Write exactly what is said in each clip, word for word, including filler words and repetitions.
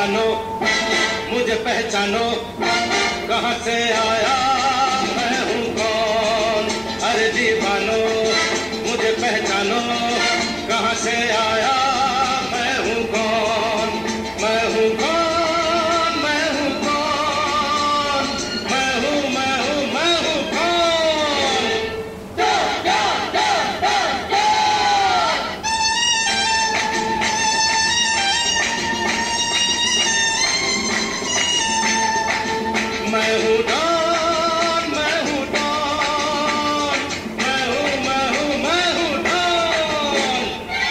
दीवानो मुझे पहचानो, कहाँ से आया मैं हूँ कौन। अरे दीवानो मुझे पहचानो, कहाँ से आया मैं हूँ कौन। मैं हूँ कौन, मैं हूँ कौन, मैं हूँ मैं हूँ मैं हूँ कौन। डा, डा, डा, डा, डा। मैं हूँ डॉन, मैं हूँ डॉन, मैं हूँ मैं हूँ मैं हूँ डॉन।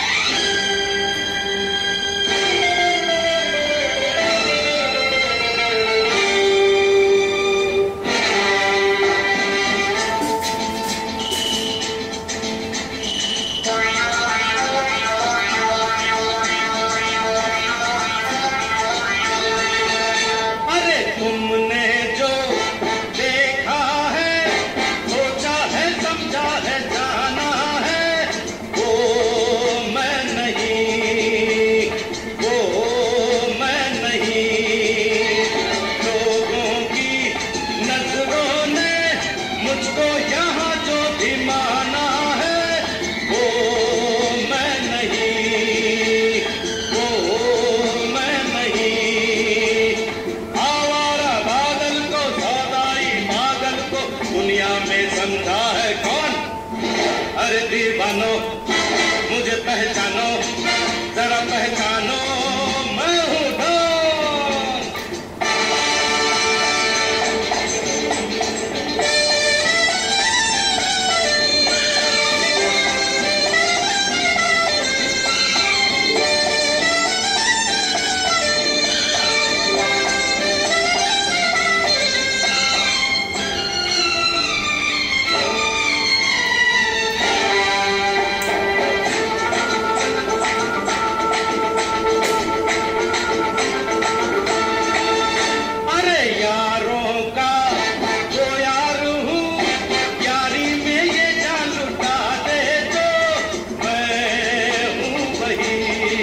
अरे तुमने जो देखा है, सोचा है, समझा है, जाना है, वो मैं नहीं, वो मैं नहीं। लोगों की नजरों ने मुझको यहाँ जो भी माना है, वो मैं नहीं, वो मैं नहीं। आवारा बादल को, सौदाई बादल को दुनिया में समझा है कौन। अरे दीवानो मुझे पहचानो, जरा पहचानो, मैं हूँ डॉन। अरे यारों का जो यार हूँ, यारी में ये जान लुटा दे तो मैं हूँ वही,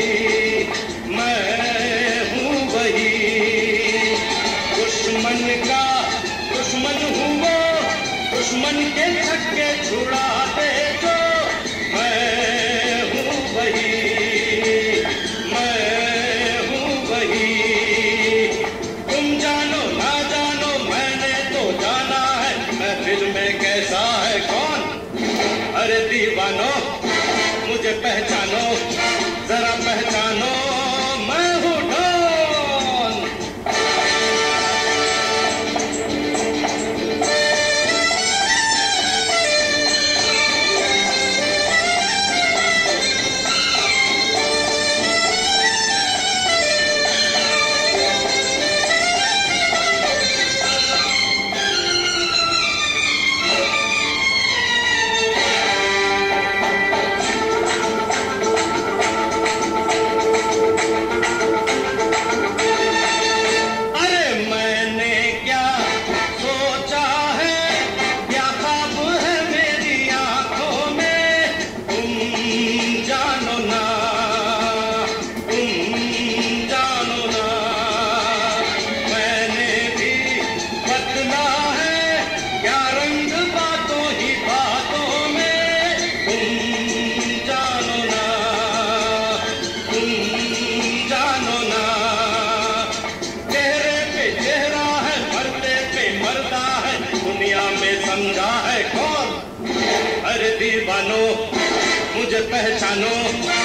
मैं हूँ वही। दुश्मन का दुश्मन हूँ वो, दुश्मन के छक्के छुड़ा दे तो मैं हूँ वही, मैं हूँ वही। तुम जानो ना जानो, मैंने तो जाना है महफिल में कैसा है कौन। अरे दीवानो मुझे पहचानो, जरा पहचानो, मैं हूँ डॉन। अरे मैंने क्या सोचा है, क्या ख्वाब है मेरी आंखों में, तुम जानो ना, तुम जानो ना। मैंने भी बदला है क्या रंग बातों ही बातों में, तुम जानो ना, तुम जानो ना। चेहरे पे चेहरा है, मरते पे मरदा है, दुनिया में समझा है कौन। अरे दीवानो मुझे पहचानो,